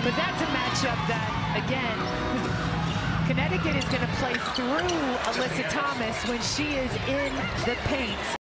But that's a matchup that, again, Connecticut is going to play through Alyssa Thomas when she is in the paint.